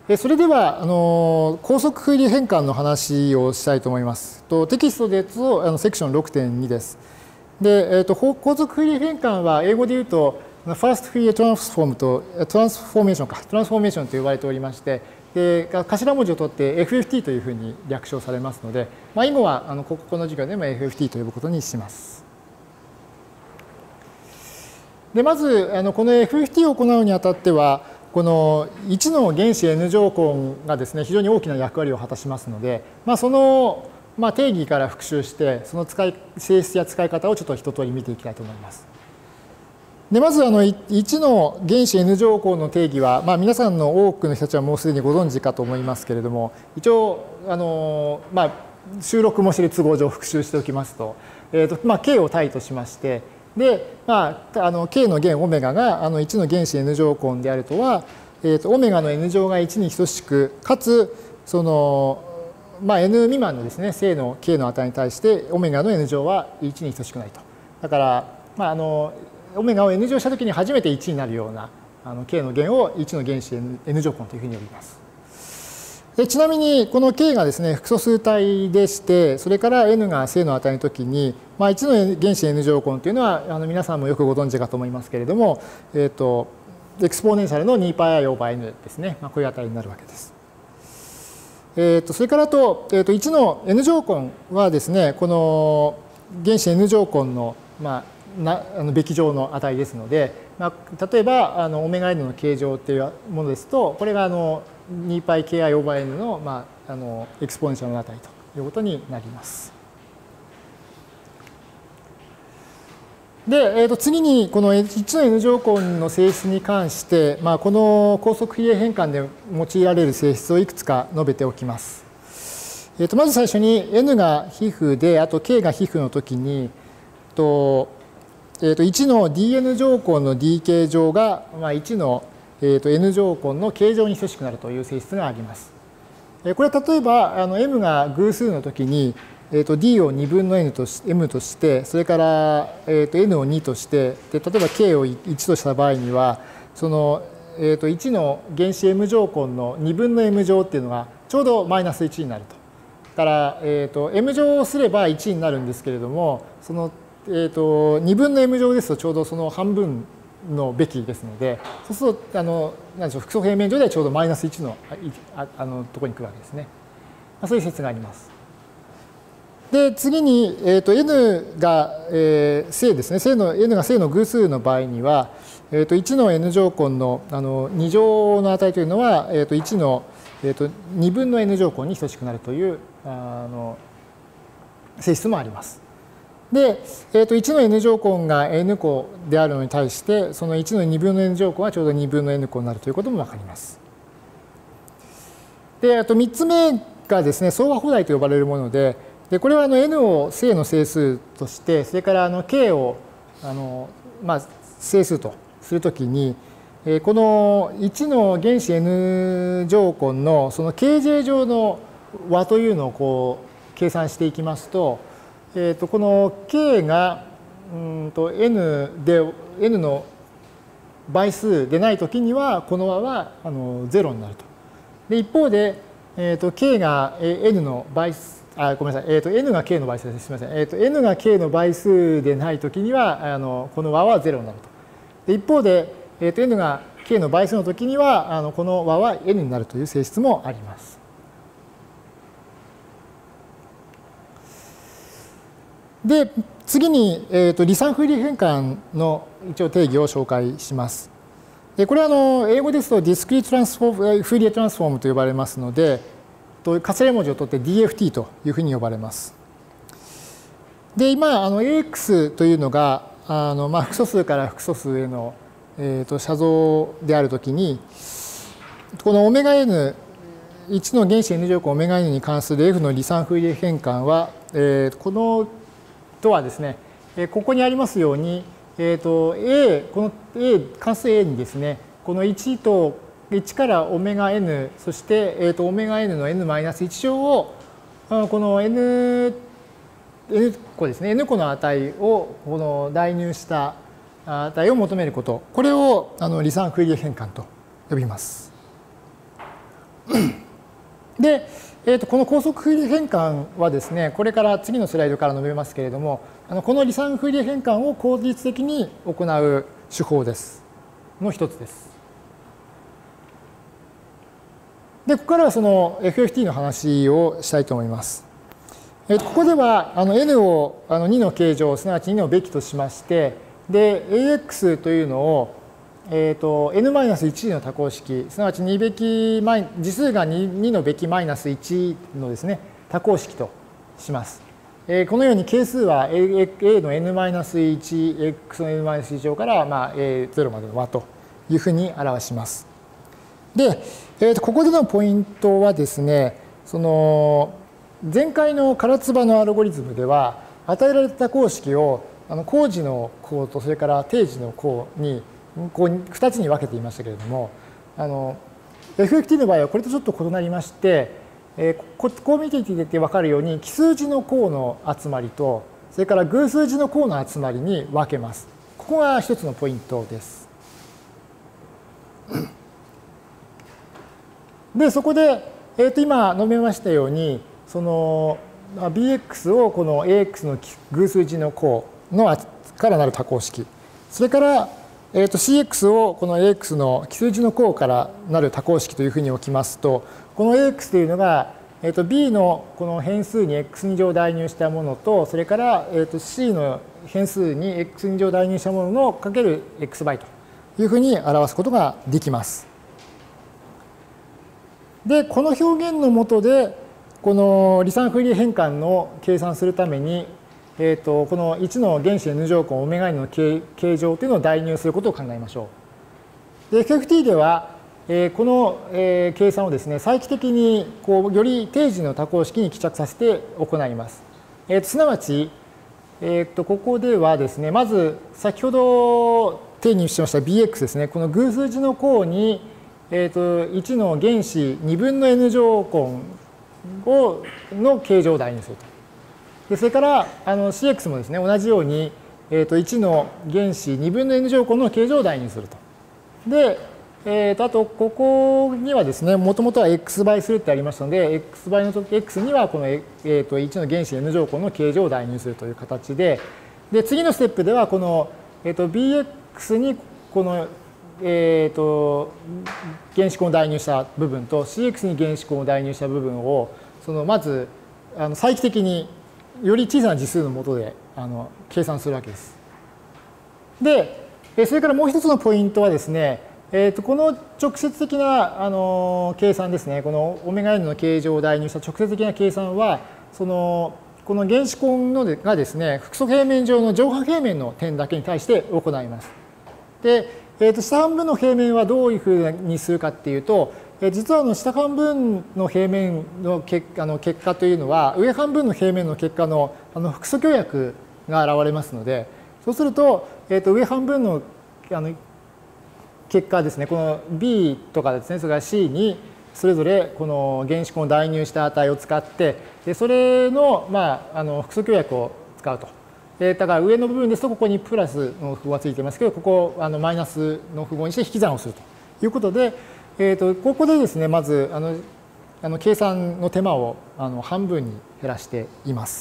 それでは高速フーリエ変換の話をしたいと思います。テキストで言うとセクション 6.2 です。で、高速フーリエ変換は英語で言うとファーストフーリエトランスフォームとトランスフォーメーションと呼ばれておりまして、で頭文字を取って FFT というふうに略称されますので、以後はこの授業でも FFT と呼ぶことにします。でまずこの FFT を行うにあたっては、この1の原子 N 乗根がですね、非常に大きな役割を果たしますので、その定義から復習して、その性質や使い方をちょっと一通り見ていきたいと思います。でまず1の原子 N 乗根の定義は、皆さんの多くの人たちはもうすでにご存知かと思いますけれども、一応収録もしている都合上復習しておきますと、K を対としまして、で、K の弦オメガが1の原子 N 乗根であるとは、オメガの N 乗が1に等しく、かつその、N 未満のですね、正の K の値に対してオメガの N 乗は1に等しくないと。だから、オメガを N 乗したときに初めて1になるようなK の弦を1の原子 N 乗根というふうに呼びます。でちなみにこの K がですね、複素数体でして、それから N が正の値のときに、1の原子 N 乗根というのは皆さんもよくご存知かと思いますけれども、エクスポーネンシャルの 2πi オーバー N ですね。こういう値になるわけです。それから1の N 乗根はですね、この原子 N 乗根のべき乗の値ですので、例えばオメガ N の形状というものですと、これが2πki オーバー N のエクスポーネンシャルの値ということになります。で、次にこの1の N 乗根の性質に関して、この高速比例変換で用いられる性質をいくつか述べておきます。まず最初に N が皮膚で、あと K が皮膚のときに、1の dN 乗根の D 形状が1の N 乗根の形状に等しくなるという性質があります。これは例えばM が偶数のときに、D を2分の M として、それから N を2として、で例えば K を1とした場合には、その1の原子 M 乗根の2分の M 乗っていうのがちょうどマイナス1になると。だから、M 乗をすれば1になるんですけれども、その2分の M 乗ですとちょうどその半分のべきですので、そうすると何でしょう、複素平面上ではちょうどマイナス1のところに来るわけですね。そういう説があります。で次に、N が正ですね、N が正の偶数の場合には、1の N 乗根の2乗の値というのは、1の2分の N 乗根に等しくなるという性質もあります。で、1の N 乗根が N 個であるのに対して、その1の2分の N 乗根はちょうど2分の N 個になるということもわかります。で、あと3つ目がですね、相和補題と呼ばれるもので、これはN を正の整数として、それからK を整数とするときに、この1の原子 N 乗根のその KJ 上の和というのをこう計算していきますと、この K がN の倍数でないときには、この和は0になると。で一方で、K が N の倍数、ごめんなさい、N が K の倍数です。すみません。N が K の倍数でないときには、この和は0になると。で一方で、N が K の倍数のときには、この和は N になるという性質もあります。で、次に、離散フーリエ変換の一応定義を紹介します。でこれは英語ですとディスクリートフーリエトランスフォームと呼ばれますので、頭文字を取って DFT というふうに呼ばれます。で、今、AX というのが、複素数から複素数への、写像であるときに、このオメガ N、1の原子 N 乗根オメガ N に関する F の離散フーリエ変換は、このとはですね、ここにありますように、この関数 A にですね、この1からオメガ N、そして、オメガ N の N-1 乗を、この N 個ですね、N 個の値をこの代入した値を求めること、これを離散フーリエ変換と呼びます。 で、この高速フーリエ変換はですね、これから次のスライドから述べますけれども、この離散フーリエ変換を効率的に行う手法ですの一つです。で、ここからはその FFT の話をしたいと思います。ここではn を2の形状、すなわち2のべきとしまして、で、AX というのをn-1 の多項式、すなわち2べき次数が 2のべきマイナス1のですね、多項式とします。このように係数は a の n-1、x の n-1 乗から、0までの和というふうに表します。で、ここでのポイントはですね、その前回の唐津波のアルゴリズムでは、与えられた多項式を公示の項とそれから定時の項に2つに分けていましたけれども、FFT の場合はこれとちょっと異なりまして、こう見ていて分かるように奇数字の項の集まりとそれから偶数字の項の集まりに分けます。ここが一つのポイントです。でそこで、今述べましたようにその bx をこの ax の偶数字の項のからなる多項式、それからcx をこの ax の奇数字の項からなる多項式というふうに置きますと、この ax というのがb のこの変数に x2 乗代入したものと、それから c の変数に x2 乗代入したもののかける x 倍というふうに表すことができます。で、この表現の下で、この離散フーリエ変換の計算するために、この1の原子 n 乗根 ωn の形状というのを代入することを考えましょう。で、FFT では、この計算をですね、再帰的により定時の多項式に帰着させて行います。すなわち、ここではですね、まず先ほど定義しました bx ですね、この偶数字の項に1の原子2分の n 乗根の形状を代入すると。でそれから cx もですね、同じように1の原子2分の n 乗根の形状を代入すると。で、あとここにはですね、もともとは x 倍するってありましたので、x 倍の時 x にはこの1の原子 n 乗根の形状を代入するという形で、で次のステップではこのbx にこの原子根を代入した部分と cx に原子根を代入した部分をまず再帰的により小さな次数のもとで計算するわけです。で、それからもう一つのポイントはですね、この直接的な計算ですね、この ωn の形状を代入した直接的な計算は、この原子根がですね、複素平面上の上半平面の点だけに対して行います。で、下半分の平面はどういうふうにするかっていうと、実は下半分の平面の結果というのは、上半分の平面の結果の複素協約が現れますので、そうすると、上半分の結果ですね、この B とかですね、それから C にそれぞれこの原子根を代入した値を使って、でそれの、複素協約を使うと。だから上の部分ですとここにプラスの符号がついてますけど、ここをマイナスの符号にして引き算をするということで、ここでですね、まず計算の手間を半分に減らしています。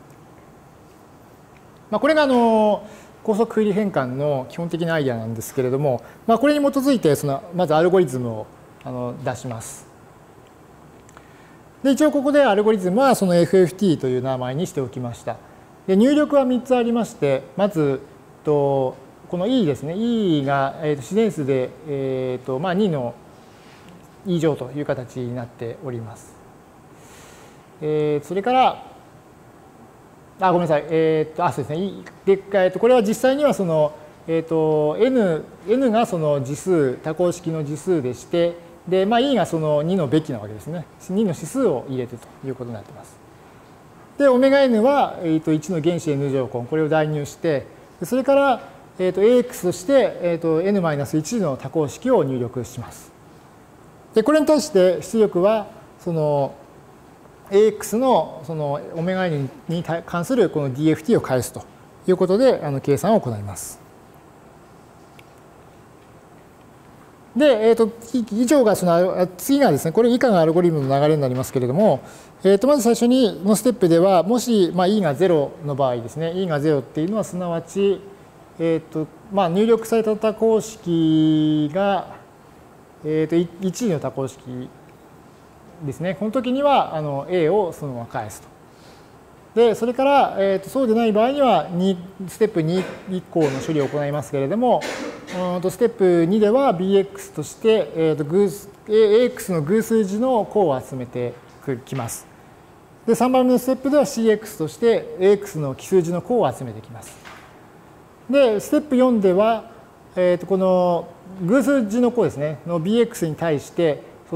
これが高速フーリエ変換の基本的なアイデアなんですけれども、これに基づいてまずアルゴリズムを出します。で一応ここでアルゴリズムはその FFT という名前にしておきました。で入力は3つありまして、まずこの E ですね、E が自然数で2の2乗という形になっております。それからごめんなさい、そうですね、でこれは実際にはその、N がその次数、多項式の次数でして、でE がその2のべきなわけですね。2の指数を入れてということになっています。で、ωn は1の原子 n 乗根、これを代入して、それから、ax として、n-1 の多項式を入力します。で、これに対して出力は、その ax のその ωn に関するこの dft を返すということで、計算を行います。 で、以上が次がですね、これ以下がアルゴリムの流れになりますけれども、まず最初のステップでは、もし、e が0の場合ですね、e が0っていうのはすなわち、入力された多項式が、1次の多項式ですね。この時にはA をそのまま返すと。で、それから、そうでない場合にはステップ2以降の処理を行いますけれども、ステップ2では bx として、ax の偶数字の項を集めてきます。で、3番目のステップでは cx として ax の奇数字の項を集めてきます。で、ステップ4では、この偶数字の項ですね、の bx に対して、1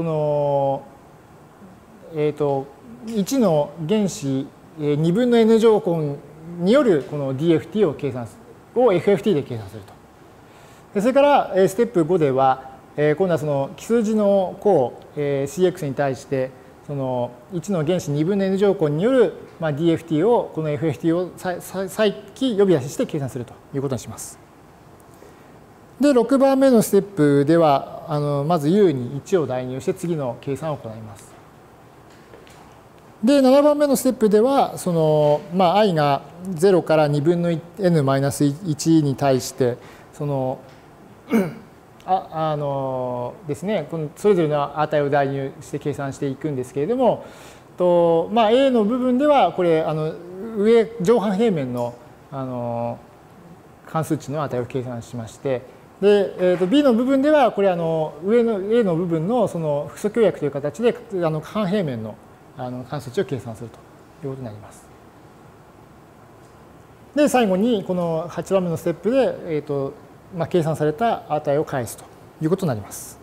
の原子2分の n 乗根によるこの DFT を計算する、を FFT で計算すると。それからステップ5では、今度はその奇数字の項 CX に対してその1の原子2分の n 乗根による DFT をこの FFT を再帰呼び出しして計算するということにします。で、6番目のステップではまず U に1を代入して次の計算を行います。で、7番目のステップでは、i が0から2分の n-1 に対して、ですね、それぞれの値を代入して計算していくんですけれども、A の部分では、これ、上半平面の関数値の値を計算しまして、で、B の部分では、これ、上の A の部分の複素協約という形で、半平面の関数値を計算するということになります。で、最後にこの8番目のステップで、計算された値を返すということになります。